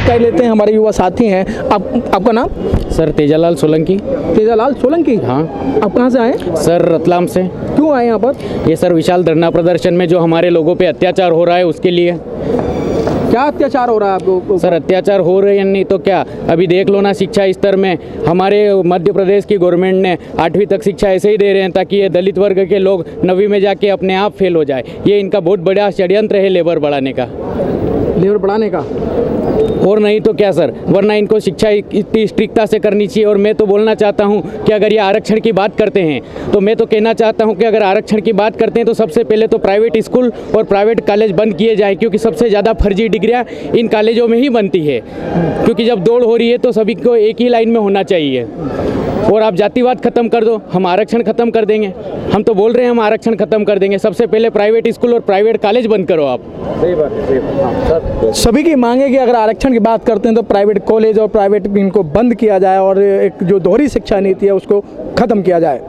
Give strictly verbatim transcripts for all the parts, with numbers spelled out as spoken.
जानकारी लेते हैं, हमारे युवा साथी हैं। आप, आपका नाम? सर तेजालाल सोलंकी। तेजालाल सोलंकी? हाँ। आप कहाँ से आए? सर रतलाम से। क्यों आए यहाँ पर? ये सर विशाल धरना प्रदर्शन में जो हमारे लोगों पे अत्याचार हो रहा है उसके लिए। क्या अत्याचार हो रहा है आपको? सर अत्याचार हो रहे हैं नहीं तो क्या, अभी देख लो ना, शिक्षा स्तर में हमारे मध्य प्रदेश की गवर्नमेंट ने आठवीं तक शिक्षा ऐसे ही दे रहे हैं ताकि ये दलित वर्ग के लोग नवीं में जाके अपने आप फेल हो जाए। ये इनका बहुत बड़ा षड्यंत्र है लेबर बढ़ाने का। लेबर बढ़ाने का? और नहीं तो क्या सर, वरना इनको शिक्षा इतनी स्ट्रिक्टता से करनी चाहिए। और मैं तो बोलना चाहता हूं कि अगर ये आरक्षण की बात करते हैं तो मैं तो कहना चाहता हूं कि अगर आरक्षण की बात करते हैं तो सबसे पहले तो प्राइवेट स्कूल और प्राइवेट कॉलेज बंद किए जाएं, क्योंकि सबसे ज़्यादा फर्जी डिग्रियां इन कॉलेजों में ही बनती है। क्योंकि जब दौड़ हो रही है तो सभी को एक ही लाइन में होना चाहिए। और आप जातिवाद खत्म कर दो, हम आरक्षण खत्म कर देंगे। हम तो बोल रहे हैं हम आरक्षण खत्म कर देंगे। सबसे पहले प्राइवेट स्कूल और प्राइवेट कॉलेज बंद करो आप। सही बात है, सही बात है। सभी की मांग है कि अगर आरक्षण की बात करते हैं तो प्राइवेट कॉलेज और प्राइवेट इनको बंद किया जाए और एक जो दोहरी शिक्षा नीति है उसको खत्म किया जाए।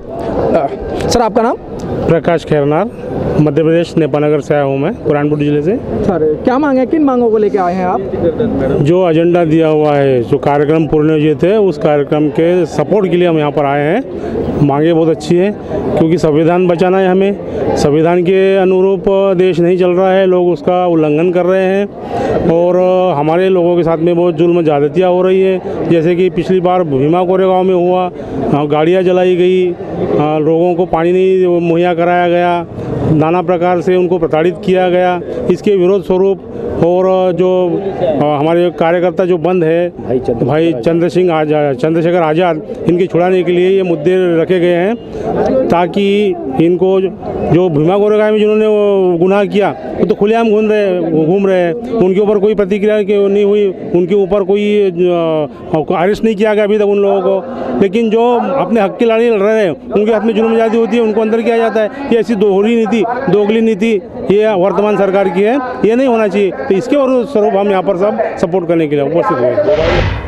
सर आपका नाम? प्रकाश खैरनार, मध्य प्रदेश नेपानगर से आया हूँ मैं, बुरहानपुर जिले से। सर क्या मांग है, किन मांगों को लेके आए हैं आप? जो एजेंडा दिया हुआ है, जो कार्यक्रम पुनर्नियोजित है, उस कार्यक्रम के सपोर्ट के लिए हम यहाँ पर आए हैं। मांगे बहुत अच्छी है क्योंकि संविधान बचाना है हमें। संविधान के अनुरूप देश नहीं चल रहा है, लोग उसका उल्लंघन कर रहे हैं और हमारे लोगों के साथ में बहुत जुल्म ज़्यादतियाँ हो रही है। जैसे कि पिछली बार भीमा कोरेगांव में हुआ, गाड़ियाँ जलाई गई, लोगों को पानी नहीं मुहैया कराया गया, नाना प्रकार से उनको प्रताड़ित किया गया। इसके विरोध स्वरूप और जो हमारे कार्यकर्ता जो बंद है भाई चंद्र सिंह आजाद चंद्रशेखर आज़ाद, इनके छुड़ाने के लिए ये मुद्दे रखे गए हैं ताकि इनको जो भीमा कोरेगांव में जिन्होंने गुनाह किया वो तो खुलेआम घूम रहे घूम रहे हैं, उनके ऊपर कोई प्रतिक्रिया नहीं हुई, उनके ऊपर कोई अरेस्ट नहीं किया गया अभी तक उन लोगों को। लेकिन जो अपने हक की लड़ाई लड़ रहे हैं उनके हाथ में जुल्म ज़्यादा होती है, उनको अंदर किया जाता है। ये ऐसी दोहरी नीति, दोगली नीति ये वर्तमान सरकार की है, ये नहीं होना चाहिए। तो इसके और स्वरूप हम यहाँ पर सब सपोर्ट करने के लिए उपस्थित हुए।